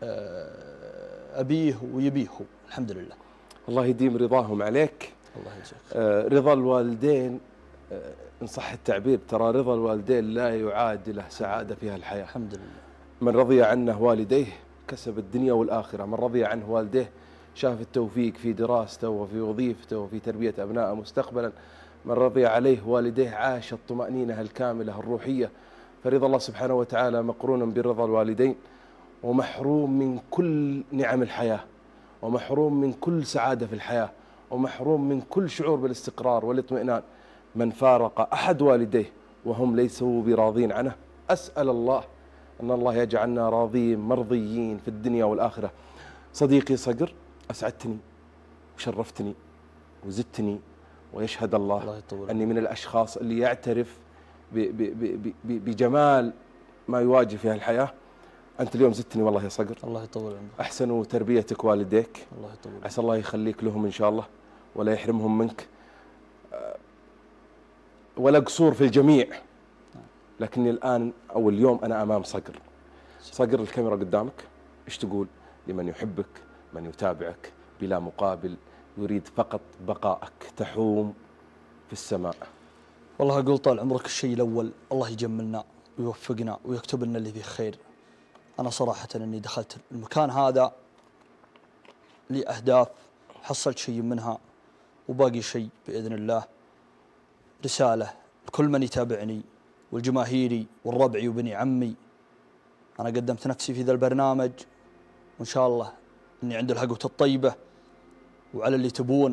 أبيه ويبيه هو، الحمد لله. الله يديم رضاهم عليك. الله يجزاك. رضا الوالدين إن صح التعبير، ترى رضا الوالدين لا يعادله سعادة فيها الحياة. الحمد لله. من رضي عنه والديه كسب الدنيا والآخرة. من رضي عنه والديه شاف التوفيق في دراسته وفي وظيفته وفي تربية أبنائه مستقبلا. من رضي عليه والديه عاش الطمأنينة الكاملة الروحية. فرضا الله سبحانه وتعالى مقرون برضا الوالدين، ومحروم من كل نعم الحياة، ومحروم من كل سعادة في الحياة، ومحروم من كل شعور بالاستقرار والاطمئنان. من فارق أحد والديه وهم ليسوا براضين عنه، أسأل الله أن الله يجعلنا راضين مرضيين في الدنيا والآخرة. صديقي صقر، أسعدتني وشرفتني وزدتني، ويشهد الله أني من الأشخاص اللي يعترف بجمال ما يواجه فيها الحياة. أنت اليوم زدتني والله يا صقر. الله يطول عمرك. أحسنوا تربيتك والديك، الله يطول عمرك. عسى الله يخليك لهم إن شاء الله ولا يحرمهم منك، ولا قصور في الجميع. لكني الآن أو اليوم أنا أمام صقر. صقر، الكاميرا قدامك، إيش تقول لمن يحبك، من يتابعك بلا مقابل، يريد فقط بقائك تحوم في السماء؟ والله أقول طال عمرك الشيء الأول الله يجملنا ويوفقنا ويكتب لنا اللي فيه خير. أنا صراحة أني دخلت المكان هذا لأهداف، حصلت شيء منها وباقي شيء بإذن الله. رسالة لكل من يتابعني والجماهيري والربعي وبني عمي. أنا قدمت نفسي في ذا البرنامج، وإن شاء الله أني عند الحقوة الطيبة وعلى اللي تبون،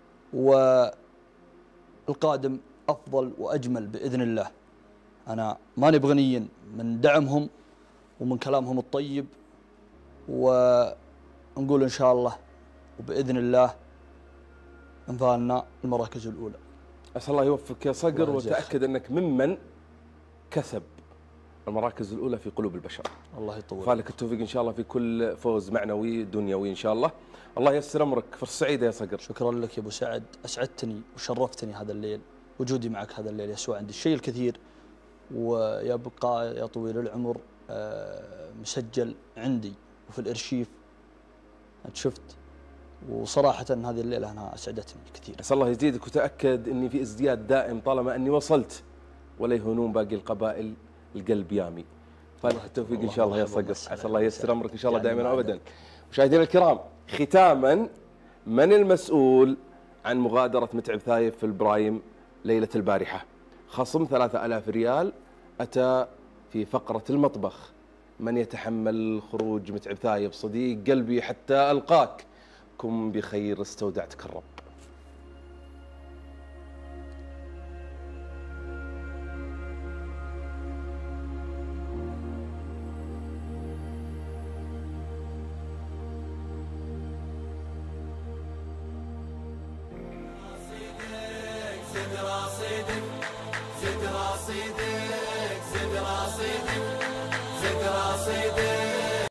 والقادم أفضل وأجمل بإذن الله. أنا ماني بغني من دعمهم ومن كلامهم الطيب، ونقول إن شاء الله وبإذن الله انفالنا المراكز الأولى. أسأل الله يوفقك يا صقر، وتأكد أنك ممن كسب المراكز الأولى في قلوب البشر. الله يطول. فالك التوفيق إن شاء الله في كل فوز معنوي دنيوي إن شاء الله. الله ييسر أمرك، فرصة سعيدة يا صقر. شكرا لك يا أبو سعد، أسعدتني وشرفتني هذا الليل، وجودي معك هذا الليل يسوى عندي الشيء الكثير، ويبقى يا طويل العمر مسجل عندي وفي الارشيف. أنت شفت، وصراحة هذه الليلة أنا أسعدتني كثير. أسأل الله يزيدك، وتأكد أني في ازدياد دائم طالما أني وصلت، ولا يهونون باقي القبائل القلب يامي. فالك التوفيق إن شاء الله يا صقر، عسى الله ييسر أمرك إن شاء الله دائما وأبدا. مشاهدينا الكرام، ختاما، من المسؤول عن مغادرة متعب ثايف في البرايم ليلة البارحة؟ خصم 3000 ريال أتى في فقرة المطبخ. من يتحمل خروج متعب ثايف صديق قلبي حتى ألقاك؟ كن بخير، استودعتك الرب. زد رصيدك زد رصيدك زد رصيدك